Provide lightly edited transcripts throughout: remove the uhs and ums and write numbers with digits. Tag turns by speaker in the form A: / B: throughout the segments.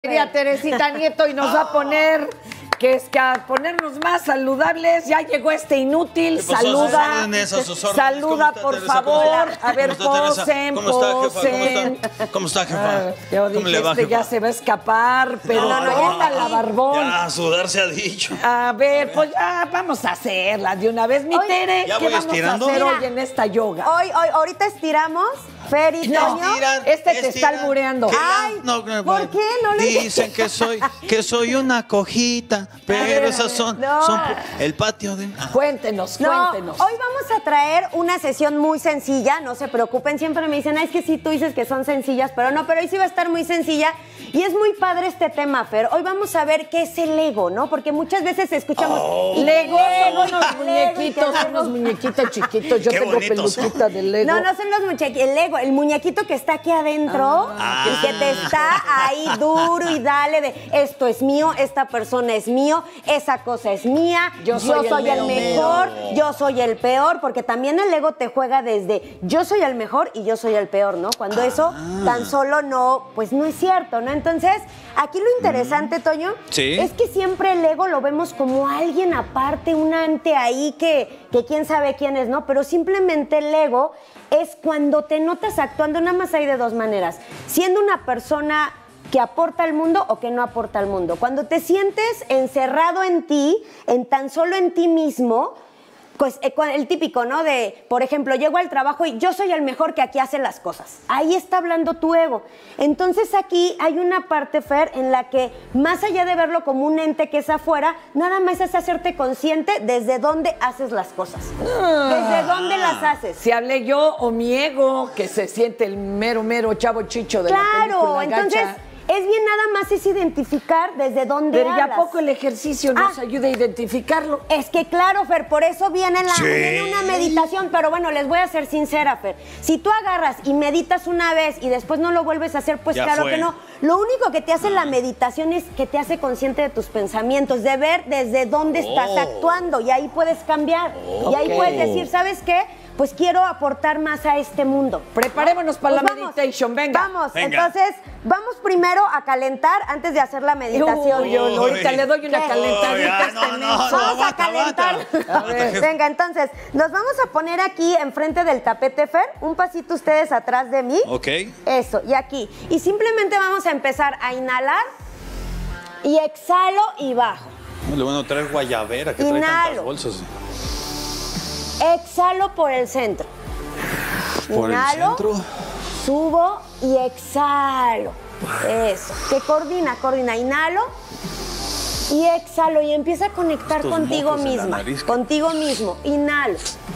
A: Querida Teresita Nieto y nos va a poner que a ponernos más saludables. Ya llegó este inútil. Saluda, saluda por favor. A ver, posen.
B: ¿Cómo está, jefa?
A: Yo dije,
B: ¿Cómo le va, jefa?
A: ya se va a escapar, pero no está la barbón.
B: Ya, a sudar se ha dicho.
A: A ver, pues ya vamos a hacerla de una vez. Mi Tere, ¿qué vamos
B: estirando?
A: a hacer hoy en esta yoga?
C: Ahorita estiramos. Fer y Toño.
A: Este te está albureando.
C: Ay, ¿por qué? No le
B: dicen que soy una cojita, pero esas son el patio de...
A: Cuéntenos.
C: Hoy vamos a traer una sesión muy sencilla, no se preocupen, siempre me dicen, es que sí, tú dices que son sencillas, pero hoy sí va a estar muy sencilla y es muy padre este tema, Fer. Hoy vamos a ver qué es el Lego, ¿no? Porque muchas veces escuchamos...
A: Lego, son unos muñequitos chiquitos, yo tengo peluquita de Lego.
C: No son los muñequitos, el Lego, el muñequito que está aquí adentro y que te está ahí duro y dale de esto es mío, esta persona es mío, esa cosa es mía, yo soy el mejor, yo soy el peor, porque también el ego te juega desde yo soy el mejor y yo soy el peor, ¿no? Cuando eso tan solo no es cierto, ¿no? Entonces, aquí lo interesante, Toño, es que siempre el ego lo vemos como alguien aparte, un ante ahí que quién sabe quién es, ¿no? Pero simplemente el ego es cuando te notas actuando, nada más hay de dos maneras, siendo una persona que aporta al mundo o que no aporta al mundo. Cuando te sientes encerrado en ti, tan solo en ti mismo, pues el típico, ¿no? De, por ejemplo, llego al trabajo y yo soy el mejor que aquí hace las cosas. Ahí está hablando tu ego. Entonces aquí hay una parte, Fer, en la que más allá de verlo como un ente que es afuera, nada más es hacerte consciente desde dónde haces las cosas. Desde dónde las haces.
A: Si hablé yo o mi ego, que se siente el mero chavo chicho de la película
C: entonces...
A: gacha.
C: Es bien nada más es identificar desde dónde
A: Pero
C: hablas.
A: ya poco el ejercicio nos ayuda a identificarlo.
C: Es que claro, Fer, por eso viene una meditación. Pero bueno, les voy a ser sincera, Fer. Si tú agarras y meditas una vez y después no lo vuelves a hacer, pues ya claro que no. Lo único que te hace la meditación es que te hace consciente de tus pensamientos, de ver desde dónde estás actuando. Y ahí puedes cambiar. Y ahí puedes decir, ¿sabes qué? Pues quiero aportar más a este mundo.
A: Preparémonos para la meditation, venga.
C: Entonces, vamos primero a calentar antes de hacer la meditación.
A: Ahorita le doy una calentadita.
C: Vamos a calentar. Venga, entonces, nos vamos a poner aquí enfrente del tapete, Fer, un pasito ustedes atrás de mí.
B: Ok.
C: Eso, y aquí. Y simplemente vamos a empezar a inhalar y exhalo y bajo.
B: Le van a traer guayabera, que trae tantas bolsas.
C: Exhalo por el centro.
B: Inhalo, el centro.
C: Subo y exhalo. Eso. Que coordina. Inhalo y exhalo. Y empieza a conectar contigo misma. Contigo mismo. Inhalo.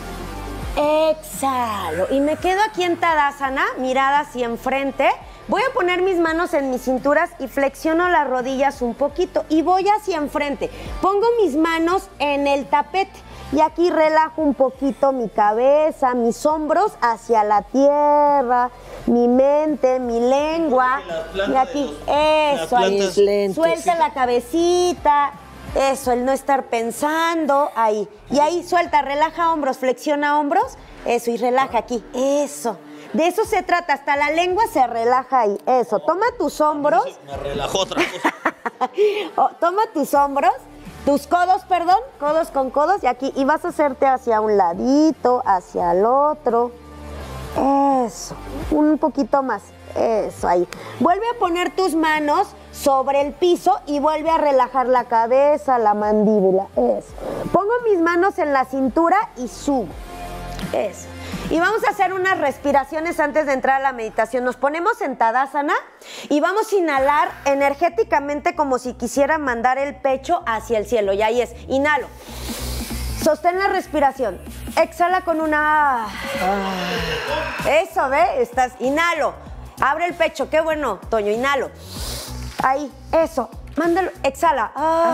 C: Exhalo. Y me quedo aquí en Tadasana, mirada hacia enfrente. Voy a poner mis manos en mis cinturas y flexiono las rodillas un poquito. Y voy hacia enfrente. Pongo mis manos en el tapete. Y aquí relajo un poquito mi cabeza, mis hombros hacia la tierra, mi mente, mi lengua. Y aquí, eso, ahí. Suelta la cabecita, eso, el no estar pensando, ahí. Y ahí suelta, relaja hombros, flexiona hombros, eso, y relaja aquí, eso. De eso se trata, hasta la lengua se relaja ahí, eso. Toma tus hombros.
B: Me relajó otra cosa.
C: Toma tus hombros. Tus codos, codos con codos y aquí. Y vas a hacerte hacia un ladito, hacia el otro. Eso. Un poquito más. Eso, ahí. Vuelve a poner tus manos sobre el piso y vuelve a relajar la cabeza, la mandíbula. Eso. Pongo mis manos en la cintura y subo. Eso. Y vamos a hacer unas respiraciones antes de entrar a la meditación. Nos ponemos en Tadasana y vamos a inhalar energéticamente como si quisiera mandar el pecho hacia el cielo. Y ahí es, inhalo. Sostén la respiración. Exhala con una... Eso, ¿ve? Inhalo. Abre el pecho. Qué bueno, Toño. Inhalo. Ahí, eso. Mándalo. Exhala.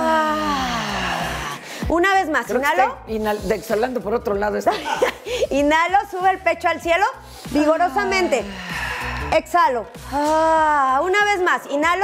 C: Una vez más, inhalo.
A: Exhalando por otro lado.
C: Inhalo, sube el pecho al cielo, vigorosamente. Exhalo. Una vez más, inhalo.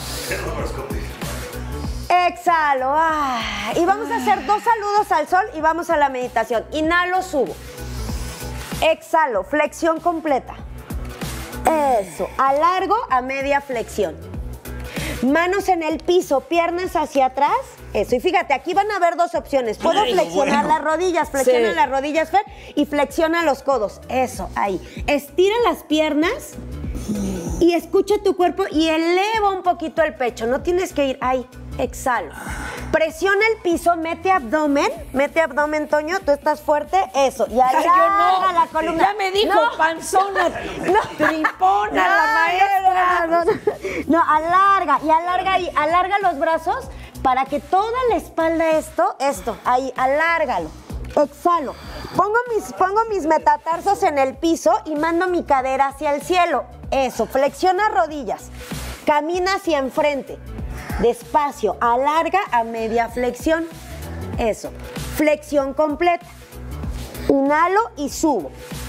C: Exhalo. Y vamos a hacer 2 saludos al sol y vamos a la meditación. Inhalo, subo. Exhalo, flexión completa. Eso, alargo a media flexión. Manos en el piso, piernas hacia atrás. Eso. Y fíjate, aquí van a haber dos opciones. Puedo flexionar las rodillas, flexiona las rodillas, Fer, y flexiona los codos. Eso, ahí. Estira las piernas y escucha tu cuerpo y eleva un poquito el pecho. No tienes que ir ahí. Exhalo. Presiona el piso, mete abdomen, Toño, tú estás fuerte, eso. Y alarga la columna.
A: Ya me dijo panzona, tripona la maestra.
C: No, alarga y alarga los brazos para que toda la espalda esto, ahí, alárgalo. Exhalo. Pongo mis metatarsos en el piso y mando mi cadera hacia el cielo. Eso, flexiona rodillas, camina hacia enfrente. Despacio, alarga a media flexión. Eso. Flexión completa. Inhalo y subo.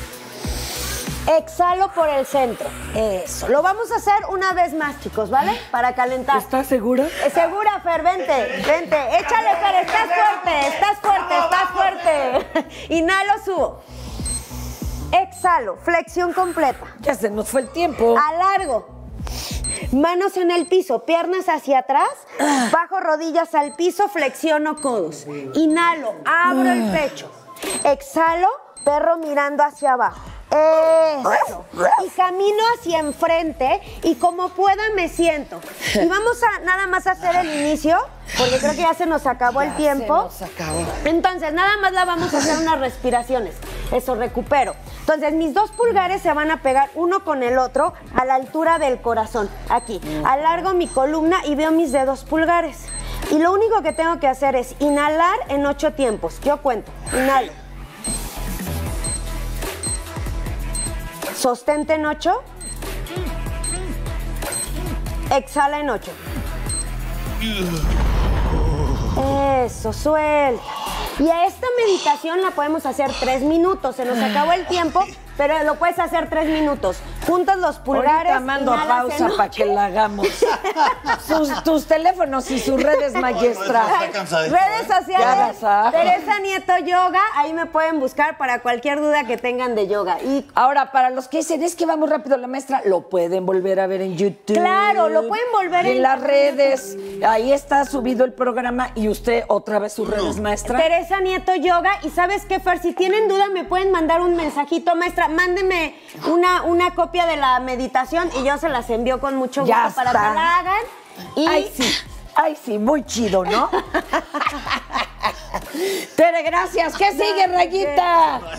C: Exhalo por el centro. Eso. Lo vamos a hacer una vez más, chicos, ¿vale? Para calentar.
A: ¿Estás segura?
C: Segura, Fer, vente. Échale, Fer, estás fuerte. Inhalo, subo. Exhalo, flexión completa.
A: Ya se nos fue el tiempo.
C: Alargo. Manos en el piso, piernas hacia atrás, bajo rodillas al piso, flexiono codos. Inhalo, abro el pecho. Exhalo, perro mirando hacia abajo. Eso. Y camino hacia enfrente y como pueda me siento. Y vamos a nada más hacer el inicio, porque creo que ya se nos acabó el tiempo.
A: Se nos acabó.
C: Entonces, nada más la vamos a hacer unas respiraciones. Eso, recupero. Entonces, mis 2 pulgares se van a pegar uno con el otro a la altura del corazón. Aquí. Alargo mi columna y veo mis dedos pulgares. Y lo único que tengo que hacer es inhalar en 8 tiempos. Yo cuento. Inhalo. Sostente en 8. Exhala en 8. Eso, suelta. Y a esta meditación la podemos hacer 3 minutos. Se nos acabó el tiempo, pero lo puedes hacer 3 minutos. Juntas los pulgares.
A: Ahorita mando a pausa para que la hagamos. Tus teléfonos y sus redes, maestra.
C: Redes sociales. Teresa Nieto Yoga. Ahí me pueden buscar para cualquier duda que tengan de yoga. Y
A: ahora, para los que dicen, es que vamos rápido, la maestra, lo pueden volver a ver en YouTube.
C: Claro, lo pueden volver
A: en las redes. Ahí está subido el programa y usted otra vez sus redes, maestra.
C: Teresa Nieto Yoga. Y ¿sabes qué, Fer? Si tienen duda, me pueden mandar un mensajito, maestra. Mándeme una copia de la meditación y yo se las envío con mucho gusto para que la hagan. Y...
A: Ay, sí, muy chido, ¿no? Tere, gracias. ¿Qué sigue, Rayita?